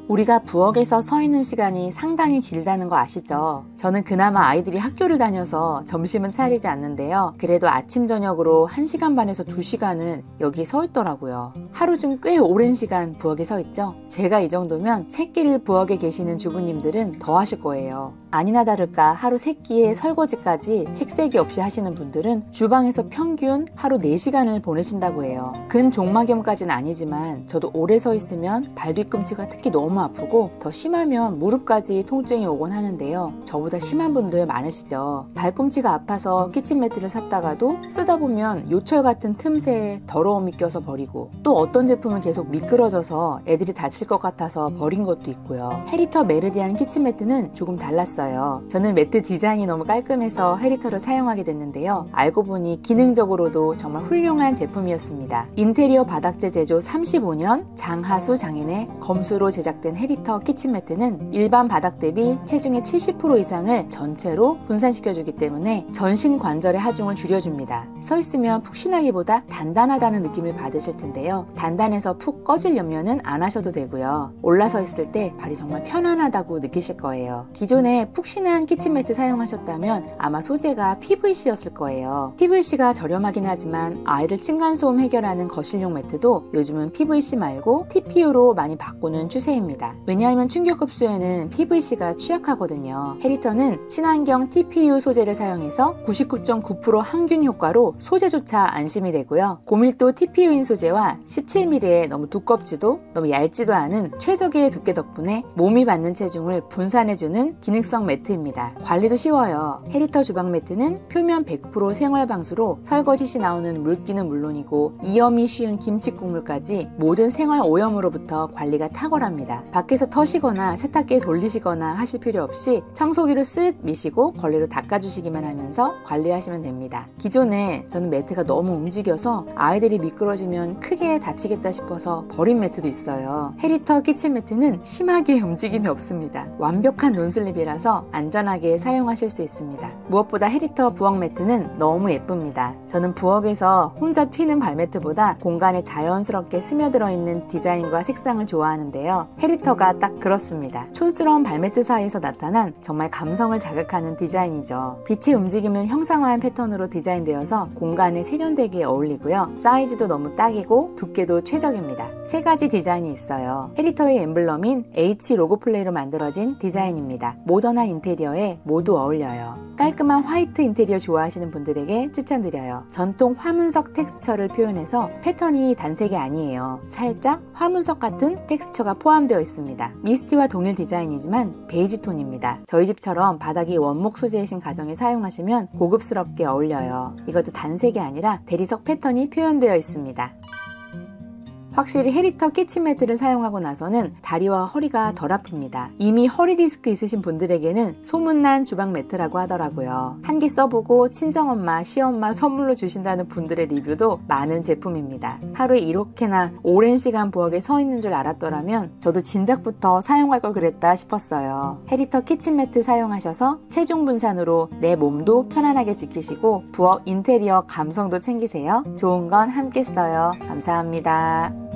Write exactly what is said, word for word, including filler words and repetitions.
우리가 부엌에서 서 있는 시간이 상당히 길다는 거 아시죠? 저는 그나마 아이들이 학교를 다녀서 점심은 차리지 않는데요. 그래도 아침 저녁으로 한 시간 반에서 두 시간은 여기 서 있더라고요. 하루 중 꽤 오랜 시간 부엌에 서 있죠? 제가 이 정도면 새끼를 부엌에 계시는 주부님들은 더 하실 거예요. 아니나 다를까 하루 세 끼에 설거지까지 식세기 없이 하시는 분들은 주방에서 평균 하루 네 시간을 보내신다고 해요. 근종막염까지는 아니지만 저도 오래 서 있으면 발 뒤꿈치가 특히 너무 아프고 더 심하면 무릎까지 통증이 오곤 하는데요. 저보다 심한 분들 많으시죠. 발꿈치가 아파서 키친매트를 샀다가도 쓰다 보면 요철 같은 틈새에 더러움이 껴서 버리고, 또 어떤 제품은 계속 미끄러져서 애들이 다칠 것 같아서 버린 것도 있고요. 헤리터 메르디안 키친매트는 조금 달랐어요. 저는 매트 디자인이 너무 깔끔해서 헤리터를 사용하게 됐는데요. 알고 보니 기능적으로도 정말 훌륭한 제품이었습니다. 인테리어 바닥재 제조 삼십오 년 장하수 장인의 검수로 제작된 헤리터 키친매트는 일반 바닥 대비 체중의 칠십 퍼센트 이상을 전체로 분산시켜주기 때문에 전신 관절의 하중을 줄여줍니다. 서 있으면 푹신하기보다 단단하다는 느낌을 받으실 텐데요. 단단해서 푹 꺼질 염려는 안 하셔도 되고요. 올라서 있을 때 발이 정말 편안하다고 느끼실 거예요. 기존에 푹신한 키친매트 사용하셨다면 아마 소재가 피브이씨였을 거예요. 피브이씨가 저렴하긴 하지만 아이들 층간소음 해결하는 거실용 매트도 요즘은 피브이씨 말고 티피유로 많이 바꾸는 추세입니다. 왜냐하면 충격 흡수에는 피브이씨가 취약하거든요. 헤리터는 친환경 티피유 소재를 사용해서 구십구 점 구 퍼센트 항균 효과로 소재조차 안심이 되고요. 고밀도 티피유인 소재와 십칠 밀리미터의 너무 두껍지도 너무 얇지도 않은 최적의 두께 덕분에 몸이 받는 체중을 분산해주는 기능성 매트입니다. 관리도 쉬워요. 헤리터 주방 매트는 표면 백 퍼센트 생활방수로 설거지 시 나오는 물기는 물론이고 이염이 쉬운 김치 국물까지 모든 생활 오염으로부터 관리가 탁월합니다. 밖에서 터시거나 세탁기에 돌리시거나 하실 필요 없이 청소기로 쓱 미시고 걸레로 닦아주시기만 하면서 관리하시면 됩니다. 기존에 저는 매트가 너무 움직여서 아이들이 미끄러지면 크게 다치겠다 싶어서 버린 매트도 있어요. 헤리터 키친 매트는 심하게 움직임이 없습니다. 완벽한 논슬립이라서 안전하게 사용하실 수 있습니다. 무엇보다 헤리터 부엌 매트는 너무 예쁩니다. 저는 부엌에서 혼자 튀는 발매트보다 공간에 자연스럽게 스며들어 있는 디자인과 색상을 좋아하는데요. 헤리터가 딱 그렇습니다. 촌스러운 발매트 사이에서 나타난 정말 감성을 자극하는 디자인이죠. 빛의 움직임을 형상화한 패턴으로 디자인되어서 공간에 세련되게 어울리고요. 사이즈도 너무 딱이고 두께도 최적입니다. 세 가지 디자인이 있어요. 헤리터의 엠블럼인 H 로고 플레이로 만들어진 디자인입니다. 모던한 인테리어에 모두 어울려요. 깔끔한 화이트 인테리어 좋아하시는 분들에게 추천드려요. 전통 화문석 텍스처를 표현해서 패턴이 단색이 아니에요. 살짝 화문석 같은 텍스처가 포함되어 있습니다. 미스티와 동일 디자인이지만 베이지 톤입니다. 저희 집처럼 바닥이 원목 소재이신 가정에 사용하시면 고급스럽게 어울려요. 이것도 단색이 아니라 대리석 패턴이 표현되어 있습니다. 확실히 헤리터 키친매트를 사용하고 나서는 다리와 허리가 덜 아픕니다. 이미 허리 디스크 있으신 분들에게는 소문난 주방 매트라고 하더라고요. 한 개 써보고 친정엄마, 시엄마 선물로 주신다는 분들의 리뷰도 많은 제품입니다. 하루에 이렇게나 오랜 시간 부엌에 서 있는 줄 알았더라면 저도 진작부터 사용할 걸 그랬다 싶었어요. 헤리터 키친매트 사용하셔서 체중 분산으로 내 몸도 편안하게 지키시고 부엌 인테리어 감성도 챙기세요. 좋은 건 함께 써요. 감사합니다.